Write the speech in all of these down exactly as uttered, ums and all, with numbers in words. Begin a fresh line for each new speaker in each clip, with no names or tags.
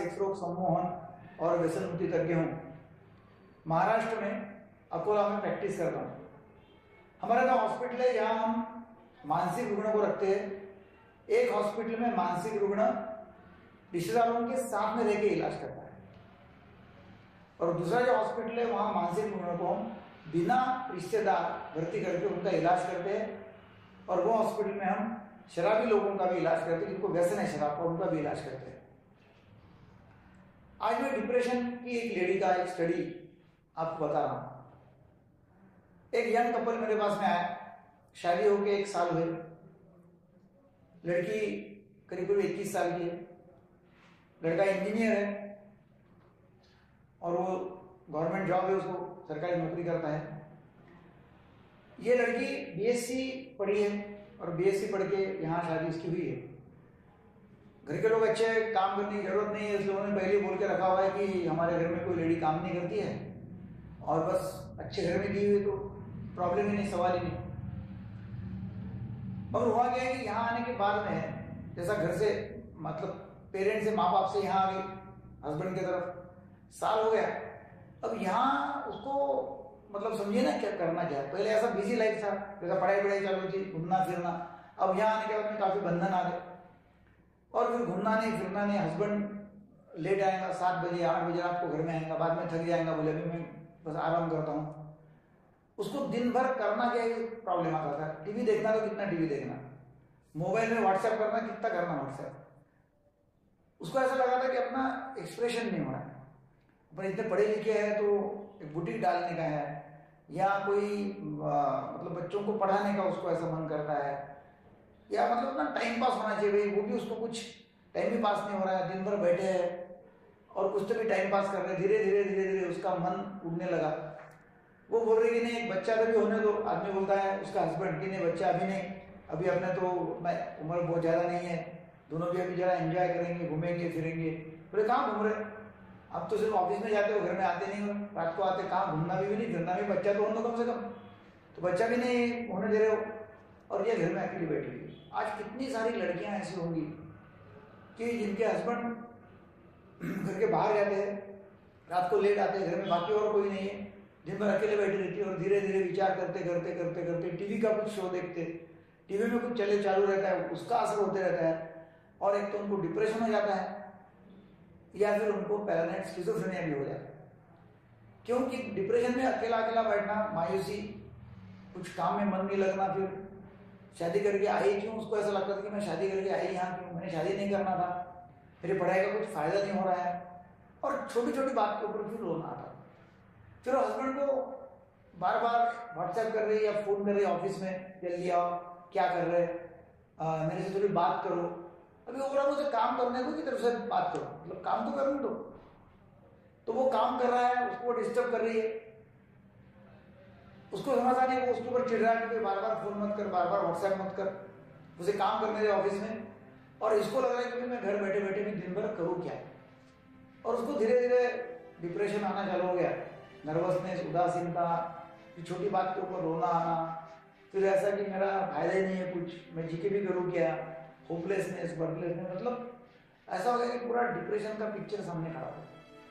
Sex रोग सम्मोहन और व्यसन मुक्ति तज्ञ हूँ। महाराष्ट्र में अकोला में प्रैक्टिस करता हूँ। हमारा जो हॉस्पिटल है यहाँ हम मानसिक रुग्णों को रखते हैं। एक हॉस्पिटल में मानसिक रुग्ण रिश्तेदारों के साथ में रह के इलाज करता है और दूसरा जो हॉस्पिटल है वहाँ मानसिक रुग्णों को हम बिना रिश्तेदार भर्ती करके उनका इलाज करते हैं और वो हॉस्पिटल में हम शराबी लोगों का भी इलाज करते हैं, जिनको व्यसन है शराब का, उनका भी इलाज करते हैं। आज मैं डिप्रेशन की एक लेडी का एक स्टडी आपको बता रहा हूं। एक यंग कपल मेरे पास में आया, शादी होके एक साल हुए, लड़की करीब करीब इक्कीस साल की है, लड़का इंजीनियर है और वो गवर्नमेंट जॉब है, उसको सरकारी नौकरी करता है। ये लड़की बीएससी पढ़ी है और बीएससी पढ़ के यहाँ शादी इसकी हुई है। घर के लोग अच्छे काम करने की जरूरत नहीं है, इसलिए उन्होंने पहले बोल के रखा हुआ है कि हमारे घर में कोई लड़की काम नहीं करती है और बस अच्छे घर में दी हुई तो प्रॉब्लम ही नहीं, सवाल ही नहीं। मगर हुआ क्या है कि यहाँ आने के बाद में जैसा घर से मतलब पेरेंट्स से माँ बाप से यहाँ आ गई हस्बैंड की तरफ, साल हो गया। अब यहाँ उसको मतलब समझिए ना क्या करना क्या है। पहले ऐसा बिजी लाइफ था, जैसा पढ़ाई पढ़ाई चालू थी, घूमना फिरना। अब यहाँ आने के बाद में काफी बंधन आ गए और फिर घूमना नहीं फिरना नहीं। हस्बैंड लेट आएगा, सात बजे आठ बजे रात को घर में आएगा, बाद में थक जाएगा, बोले अभी मैं बस आराम करता हूँ। उसको दिन भर करना क्या है प्रॉब्लम आता था। टीवी देखना तो कितना टीवी देखना, मोबाइल में व्हाट्सएप करना कितना करना व्हाट्सएप। उसको ऐसा लगा था कि अपना एक्सप्रेशन नहीं हो रहा है, पर इतने पढ़े लिखे हैं तो एक बुटीक डालने का है या कोई आ, मतलब बच्चों को पढ़ाने का उसको ऐसा मन करता है, या मतलब ना टाइम पास होना चाहिए भाई, वो भी उसको कुछ टाइम ही पास नहीं हो रहा है। दिन भर बैठे हैं और कुछ तो भी टाइम पास कर रहे हैं। धीरे धीरे धीरे धीरे उसका मन उड़ने लगा। वो बोल रही कि नहीं बच्चा कभी होने दो। आदमी बोलता है उसका हस्बैंड कि नहीं बच्चा अभी नहीं, अभी अपने तो उम्र बहुत ज्यादा नहीं है, दोनों भी अभी जरा एंजॉय करेंगे, घूमेंगे फिरेंगे। बोले कहाँ घूम रहे, अब तो सिर्फ ऑफिस में जाते हो, घर में आते नहीं हो, रात को आते, कहाँ घूमना भी, भी नहीं फिरना भी, बच्चा तो होने दो कम से कम, तो बच्चा भी नहीं होने दे रहे हो और ये घर में अकेली बैठी हुई। आज कितनी सारी लड़कियां ऐसी होंगी कि जिनके हस्बैंड घर के बाहर जाते हैं, रात को लेट आते हैं, घर में बाकी और कोई नहीं है, दिन भर अकेले बैठी रहती है और धीरे धीरे विचार करते करते करते करते टीवी का कुछ शो देखते, टीवी में कुछ चले चालू रहता है, उसका असर होते रहता है और एक तो उनको डिप्रेशन हो जाता है या फिर उनको पैरानाइड स्किज़ोफ्रेनिया भी हो जाता है। क्योंकि डिप्रेशन में अकेला अकेला बैठना, मायूसी, कुछ काम में मन नहीं लगना, फिर शादी करके आई क्यों, उसको ऐसा लगता था कि मैं शादी करके आई यहाँ क्यों, मैंने शादी नहीं करना था, मेरी पढ़ाई का कुछ फायदा नहीं हो रहा है, और छोटी छोटी बात के ऊपर फिर रोना आता। फिर हस्बैंड को बार बार व्हाट्सएप कर रही है या फोन कर रही है ऑफिस में, जल्दी आओ, क्या कर रहे, आ, मेरे से थोड़ी बात करो। अभी ओवरऑल मुझे काम करने दो, की तरफ से बात करो, मतलब काम तो करने दो। तो वो काम कर रहा है, उसको डिस्टर्ब कर रही है, उसको समझा नहीं, वो उसके ऊपर चिढ़ रहा है कि बार बार फोन मत कर, बार बार व्हाट्सएप मत कर, उसे काम करने दे ऑफिस में। और इसको लग रहा है कि मैं घर बैठे बैठे भी दिन भर करूँ क्या, और उसको धीरे धीरे डिप्रेशन आना चालू हो गया, नर्वसनेस, उदासीनता, छोटी बात के ऊपर रोना आना, फिर ऐसा कि मेरा फायदा ही नहीं है कुछ, मैं जी के भी करूँ क्या, होपलेसनेस, वर्कलेसनेस, मतलब ऐसा हो गया कि पूरा डिप्रेशन का पिक्चर सामने खड़ा हो।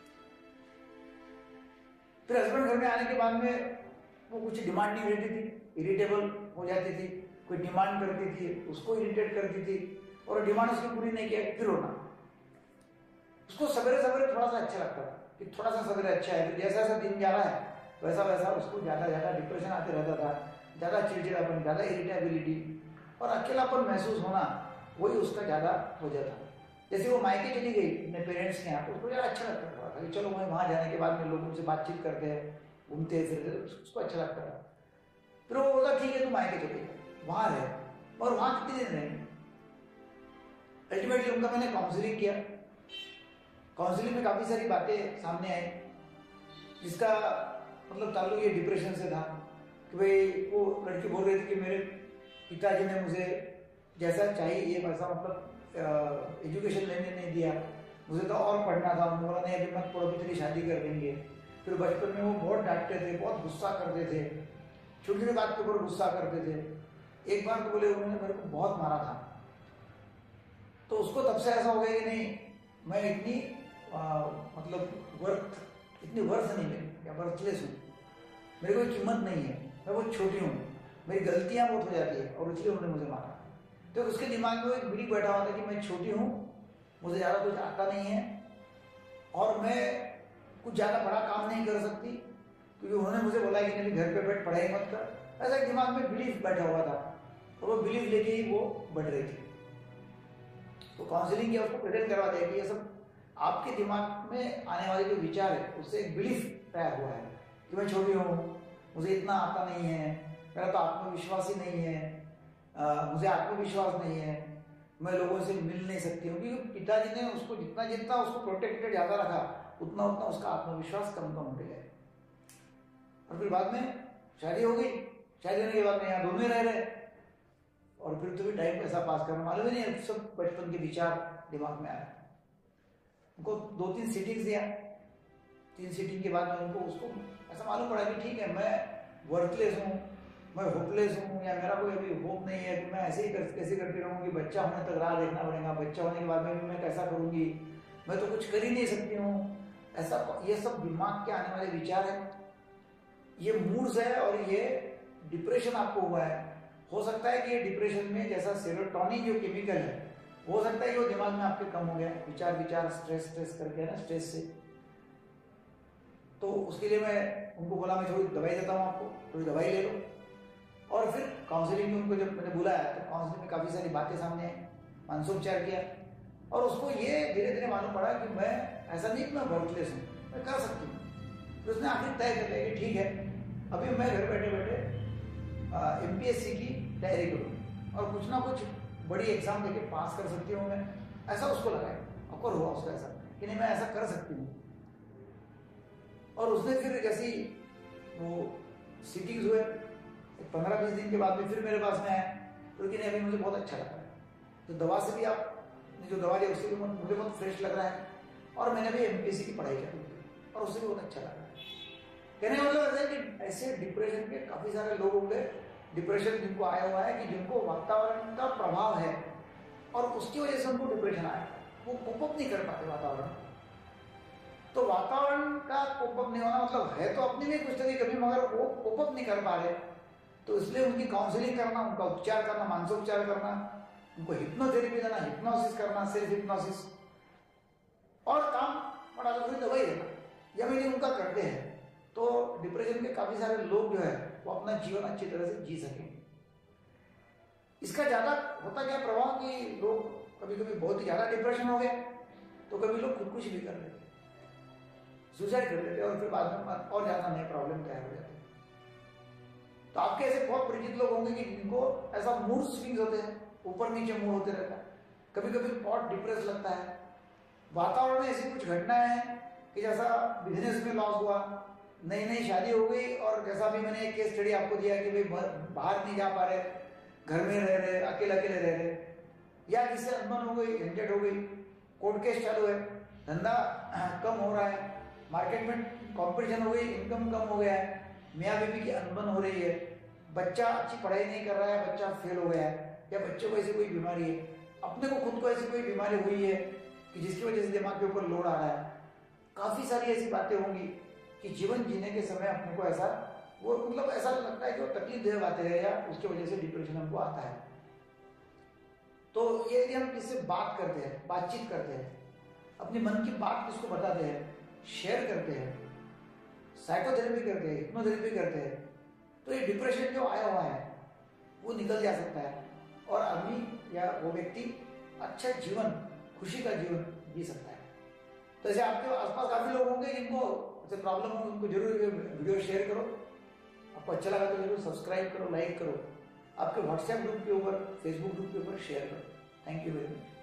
फिर हस्बैंड घर में आने के बाद में वो कुछ डिमांड नहीं रहती थी, इरिटेबल हो जाती थी, कोई डिमांड करती थी, उसको इरिटेट करती थी और डिमांड उसकी पूरी नहीं किया, फिर होना। उसको सवेरे सवेरे थोड़ा सा अच्छा लगता था कि थोड़ा सा सवेरे अच्छा है, फिर जैसा जैसा दिन जा रहा है वैसा वैसा उसको ज्यादा ज्यादा डिप्रेशन आते रहता था, ज्यादा चिड़चिड़ापन, ज्यादा इरिटेबिलिटी और अकेलापन महसूस होना, वही उसका ज्यादा हो जाता। जैसे वो मायके चली गई अपने पेरेंट्स के यहाँ, तो उसको ज्यादा अच्छा लगता था कि चलो मैं वहां जाने के बाद में लोगों से बातचीत करते हैं, घूमते फिरते, उसको अच्छा लगता था। फिर वो बोला ठीक है तुम मायके चले गए, वहां रहे, और वहां कितने दिन रहेंगे। अल्टीमेटली उनका मैंने काउंसलिंग किया, काउंसलिंग में काफी सारी बातें सामने आई, जिसका मतलब ताल्लुक ये डिप्रेशन से था कि भाई वो लड़की बोल रही थी कि मेरे पिताजी ने मुझे जैसा चाहिए वैसा मतलब एजुकेशन लेने नहीं दिया, मुझे तो और पढ़ना था, उन्होंने बोला नहीं अभी मत पढ़ो, तेरी शादी कर देंगे। फिर बचपन में वो बहुत डांटते थे, बहुत गुस्सा करते थे, छोटी छोटी बात के ऊपर गुस्सा करते थे। एक बार तो बोले उन्होंने मेरे को बहुत मारा था, तो उसको तब से ऐसा हो गया कि नहीं मैं इतनी आ, मतलब वर्थ इतनी वर्थ नहीं मेरी, या वर्थलेस हूँ, मेरी कोई कीमत नहीं है, मैं बहुत छोटी हूँ, मेरी गलतियाँ बहुत हो जाती है और इसलिए उन्होंने मुझे मारा। तो उसके दिमाग में एक बिलीफ बैठा हुआ था कि मैं छोटी हूँ, मुझे ज़्यादा कुछ आता नहीं है और मैं कुछ ज़्यादा बड़ा काम नहीं कर सकती, क्योंकि उन्होंने मुझे बोला कि नहीं घर पे बैठ पढ़ाई मत कर। ऐसा दिमाग में बिलीफ बैठा हुआ था और वो बिलीफ लेके ही वो बढ़ रही थी। तो काउंसलिंग किया, उसको प्रिटेंड करवा दिया कि ये सब आपके दिमाग में आने वाले जो विचार है उससे एक बिलीफ तैयार हुआ है कि मैं छोटी हूँ, मुझे इतना आता नहीं है, मेरा तो आत्मविश्वास ही नहीं है, आ, मुझे आत्मविश्वास नहीं है, मैं लोगों से मिल नहीं सकती हूँ। क्योंकि पिताजी ने उसको जितना जितना उसको प्रोटेक्टेड ज़्यादा रखा, उतना उतना उसका आत्मविश्वास कम कम होते गया। और फिर बाद में शादी हो गई, शादी होने के बाद में यहाँ दोनों ही रह रहे, और फिर तो भी टाइम कैसा पास करना मालूम ही नहीं, सब बचपन के विचार दिमाग में आया। उनको दो तीन सीटिंग्स दिया, तीन सीटिंग के बाद में उनको उसको ऐसा मालूम पड़ा कि ठीक है मैं वर्थलेस हूँ, मैं होपलेस हूँ, या मेरा कोई अभी होप नहीं है कि मैं ऐसे ही कर, कैसे करती रहूँगी, बच्चा होने तक राह देखना पड़ेगा, बच्चा होने के बाद में भी मैं कैसा करूँगी, मैं तो कुछ कर ही नहीं सकती हूँ। ऐसा ये सब दिमाग के आने वाले विचार है, ये मूड्स है, और ये डिप्रेशन आपको हुआ है। हो सकता है कि ये डिप्रेशन में जैसा सेरोटोनिन जो केमिकल है, हो सकता है कि वो दिमाग में आपके कम हो गया, विचार विचार स्ट्रेस स्ट्रेस करके ना, स्ट्रेस से। तो उसके लिए मैं उनको बोला मैं थोड़ी दवाई देता हूँ आपको, थोड़ी दवाई ले लो। और फिर काउंसलिंग में उनको जब मैंने बुलाया तो काउंसलिंग में काफ़ी सारी बातें सामने आई, मानसोपचार किया, और उसको ये धीरे धीरे मालूम पड़ा कि मैं ऐसा नहीं कि मैं वर्थलेस हूँ, मैं कर सकती हूँ। तो उसने आखिर तय कर लिया कि ठीक है अभी मैं घर बैठे बैठे एम पी एस सी की तैयारी करूँ और कुछ ना कुछ बड़ी एग्जाम देके पास कर सकती हूँ मैं, ऐसा उसको लगा। और हुआ उसको ऐसा कि नहीं मैं ऐसा कर सकती हूँ। और उसने फिर जैसी वो सीटिंग्स हुए, पंद्रह बीस दिन के बाद में फिर मेरे पास में आया, तो कि नहीं अभी मुझे बहुत अच्छा लग रहा है, तो दवा से भी आपने जो दवा दी उससे भी मुझे बहुत फ्रेश लग रहा है, और मैंने भी एम पी एस सी की पढ़ाई की और उससे भी बहुत अच्छा लग रहा है। कहने का मतलब ऐसा है कि ऐसे डिप्रेशन के काफी सारे लोग होंगे, डिप्रेशन जिनको आया हुआ है कि जिनको वातावरण का प्रभाव है और उसकी वजह से उनको डिप्रेशन आया, वो कोप अप नहीं कर पाते वातावरण। तो वातावरण का कोप अप नहीं होना मतलब है तो अपने में कुछ तरह कभी, मगर वो कोप अप नहीं कर पा रहे, तो इसलिए उनकी काउंसलिंग करना, उनका उपचार करना, मानसोपचार करना, उनको हिप्नोथेरेपी देना, हिप्नोसिस करना, सेल्फ हिप्नोसिस, और काम बड़ा थोड़ी दवाई देना, जब यदि उनका करते हैं तो डिप्रेशन के काफी सारे लोग जो है वो अपना जीवन अच्छी तरह से जी सकेंगे। इसका ज्यादा होता क्या प्रभाव कि लोग कभी कभी बहुत ही ज्यादा डिप्रेशन हो गए तो कभी लोग खुदकुशी भी कर लेते, सुसाइड कर लेते, और फिर बाद में और ज्यादा नए प्रॉब्लम तैयार हो जाते। तो आपके ऐसे बहुत परिचित लोग होंगे कि जिनको ऐसा मूड स्विंग्स होते हैं, ऊपर नीचे मूड होते रहता है, कभी कभी बहुत डिप्रेस लगता है। वातावरण में ऐसी कुछ घटनाएं हैं कि जैसा बिजनेस में लॉस हुआ, नई नई शादी हो गई, और जैसा भी मैंने एक केस स्टडी आपको दिया कि भाई बाहर नहीं जा पा रहे, घर में रह रहे, अकेले अकेले रह रहे, या किससे अनबन हो गई, झंझट हो गई, कोर्ट केस चालू है, धंधा कम हो रहा है, मार्केट में कंपटीशन हो गई, इनकम कम हो गया है, मियाँ बीवी की अनबन हो रही है, बच्चा अच्छी पढ़ाई नहीं कर रहा है, बच्चा फेल हो गया है, या बच्चे को ऐसी कोई बीमारी है, अपने को खुद को ऐसी कोई बीमारी हुई है कि जिसकी वजह से दिमाग के ऊपर लोड आ रहा है। काफी सारी ऐसी बातें होंगी कि जीवन जीने के समय अपने को ऐसा वो मतलब ऐसा लगता है कि वो तकलीफ देह बातें है, या उसकी वजह से डिप्रेशन हमको आता है। तो ये यदि हम किससे बात करते हैं, बातचीत करते हैं, अपने मन की बात किसको बताते हैं, शेयर करते हैं, साइकोथेरेपी करते हैं, हिप्नोथेरेपी करते हैं, तो ये डिप्रेशन जो आया हुआ है वो निकल जा सकता है, और आदमी या वो व्यक्ति अच्छा जीवन, खुशी का जीवन जी सकता है। तो ऐसे आपके आसपास काफी लोग होंगे जिनको ऐसे प्रॉब्लम हो, उनको जरूर वीडियो शेयर करो। आपको अच्छा लगा तो जरूर सब्सक्राइब करो, लाइक करो, आपके व्हाट्सएप ग्रुप के ऊपर, फेसबुक ग्रुप के ऊपर शेयर करो। Thank you very much.